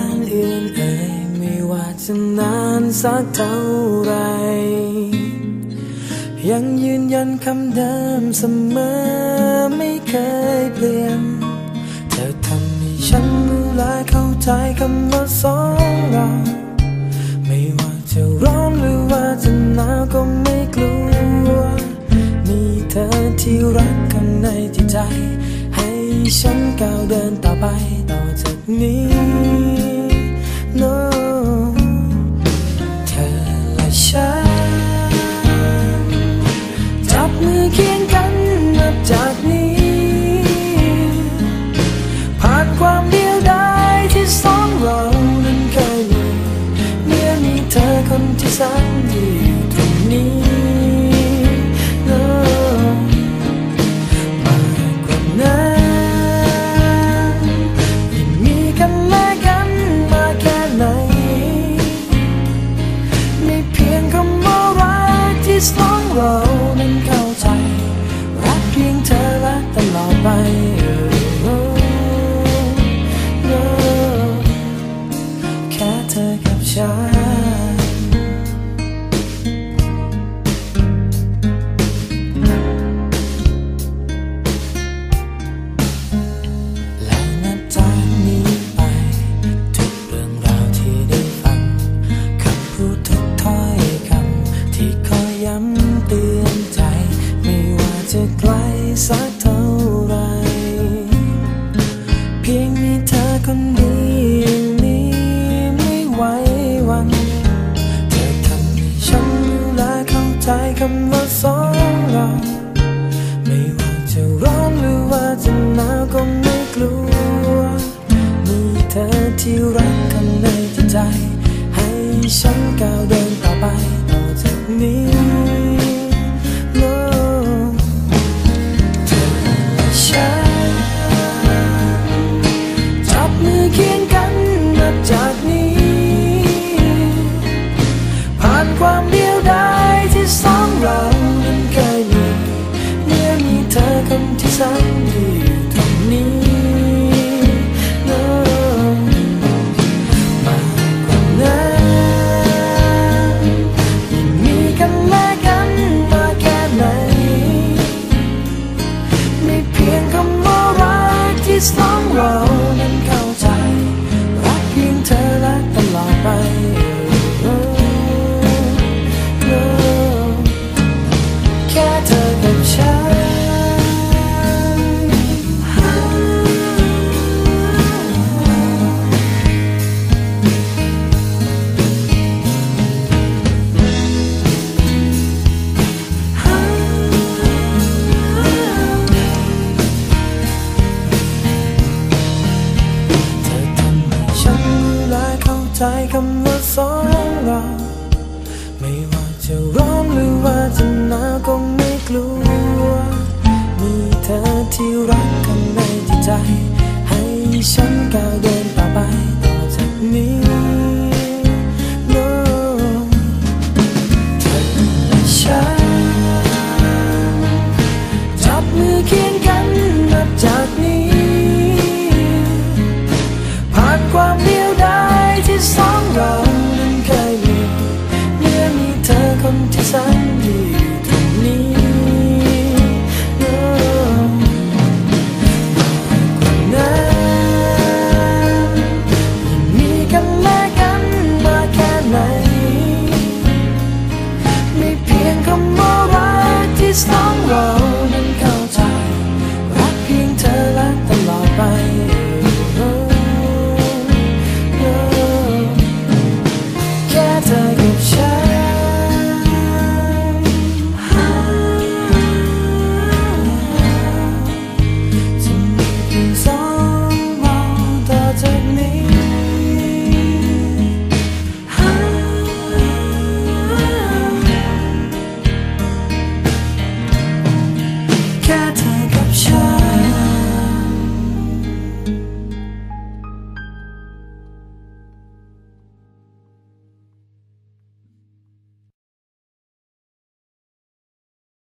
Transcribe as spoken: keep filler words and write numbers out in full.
การอื่นเอ่ยไม่ว่าจะนานสักเท่าไรยังยืนยันคำเดิมเสมอไม่เคยเปลี่ยนเธอทำให้ฉันรู้และเข้าใจคำว่าสองเราไม่ว่าจะร้อนหรือว่าจะหนาวก็ไม่กลัวมีเธอที่รักข้างในจิตใจให้ฉันก้าวเดินต่อไปต่อจากนี้ no เธอและฉันจับมือเคียงกันนับจากนี้ผ่านความเดียวดายที่สองเรานั้นเคยมีเมื่อมีเธอคนที่สามที่อยู่ตรงนี้ no มากกว่านั้นยิ่งมีกันและกันมาแค่ไหนไม่เพียงคำว่ารักที่สองเรานั้นเข้าใจรักเพียงเธอและตลอดไปแค่เธอกับฉันแล้วนับจากนี้ไปทุกเรื่องราวที่ได้ฟังคำพูดทุกถ้อยคำที่คอยย้ำเตือนใจไม่ว่าจะไกลสักเท่าไรเพียงมีเธอคนเดียวนี้ไม่ไหววันเธอทำให้ฉันรู้และเข้าใจคำว่าสองเราไม่ว่าจะร้อนหรือว่าจะหนาวก็ไม่กลัวมีเธอที่รักข้างในจิตใจให้ฉันก้าวเดินต่อไปต่อจากนี้ no เธอและฉันจับมือเคียงกันนับจากนี้ผ่านความเดียวดายที่สองเรานั้นเคยมีเมื่อมีเธอคนที่สามที่อยู่ตรงนี้ no มากกว่านั้นยิ่งมีกันและกันมาแค่ไหนไม่เพียงคำว่ารักที่สองเรานั้นเข้าใจรักเพียงเธอและตลอดไปแค่เธอกับฉันใจคำว่าสองเราไม่ว่าจะร้อนหรือว่าจะหนาวก็ไม่กลัวมีเธอที่รักข้างในจิตใจให้ฉันก้าวเดินต่อไป